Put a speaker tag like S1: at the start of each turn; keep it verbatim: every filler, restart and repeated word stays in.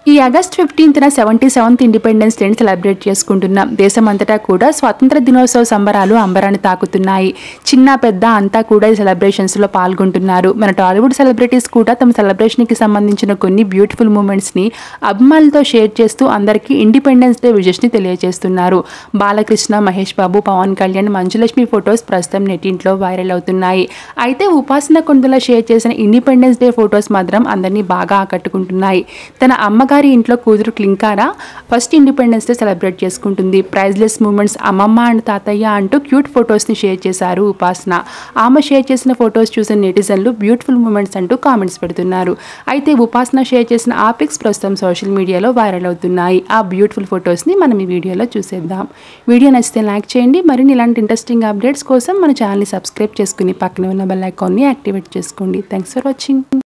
S1: ఈ ఆగస్ట్ ఫిఫ్టీన్త్న seventy seventh independence డేని సెలబ్రేట్ చేసుకుంటున్నాం. దేశమంతటా కూడా స్వాతంత్ర దినోత్సవ సంబరాలు అంబరాన్ని తాకుతున్నాయి. చిన్న పెద్ద అంతా కూడా ఈ సెలబ్రేషన్స్లో పాల్గొంటున్నారు. మన టాలీవుడ్ సెలబ్రిటీస్ కూడా తమ సెలబ్రేషన్కి సంబంధించిన కొన్ని బ్యూటిఫుల్ మూమెంట్స్ని అభిమానులతో షేర్ చేస్తూ అందరికీ ఇండిపెండెన్స్ డే విజెస్ని తెలియజేస్తున్నారు. బాలకృష్ణ, మహేష్ బాబు, పవన్ కళ్యాణ్, మంజులక్ష్మి ఫొటోస్ ప్రస్తుతం నెట్టింట్లో వైరల్ అవుతున్నాయి. అయితే ఉపాసన కొండల షేర్ చేసిన ఇండిపెండెన్స్ డే ఫొటోస్ మాత్రం అందరినీ బాగా ఆకట్టుకుంటున్నాయి. తన అమ్మగారి ఇంట్లో కూతురు Klinkaara first independence day celebrate చేసుకుంటుంది. ప్రైజ్లెస్ మూమెంట్స్ అమ్మమ్మ అండ్ తాతయ్య అంటూ క్యూట్ ఫొటోస్ని షేర్ చేశారు ఉపాసన. ఆమె షేర్ చేసిన ఫొటోస్ చూసిన నెటిజన్లు బ్యూటిఫుల్ మూమెంట్స్ అంటూ కామెంట్స్ పెడుతున్నారు. అయితే ఉపాసన షేర్ చేసిన ఆ పిక్స్ ప్రస్తుతం సోషల్ మీడియాలో వైరల్ అవుతున్నాయి. ఆ బ్యూటిఫుల్ ఫొటోస్ని మనం ఈ వీడియోలో చూసేద్దాం. వీడియో నచ్చితే లైక్ చేయండి. మరిన్ని ఇలాంటి ఇంట్రెస్టింగ్ అప్డేట్స్ కోసం మన ఛానల్ని సబ్స్క్రైబ్ చేసుకుని పక్కన ఉన్న బెల్ ఐకాన్ని యాక్టివేట్ చేసుకోండి. Thanks for watching.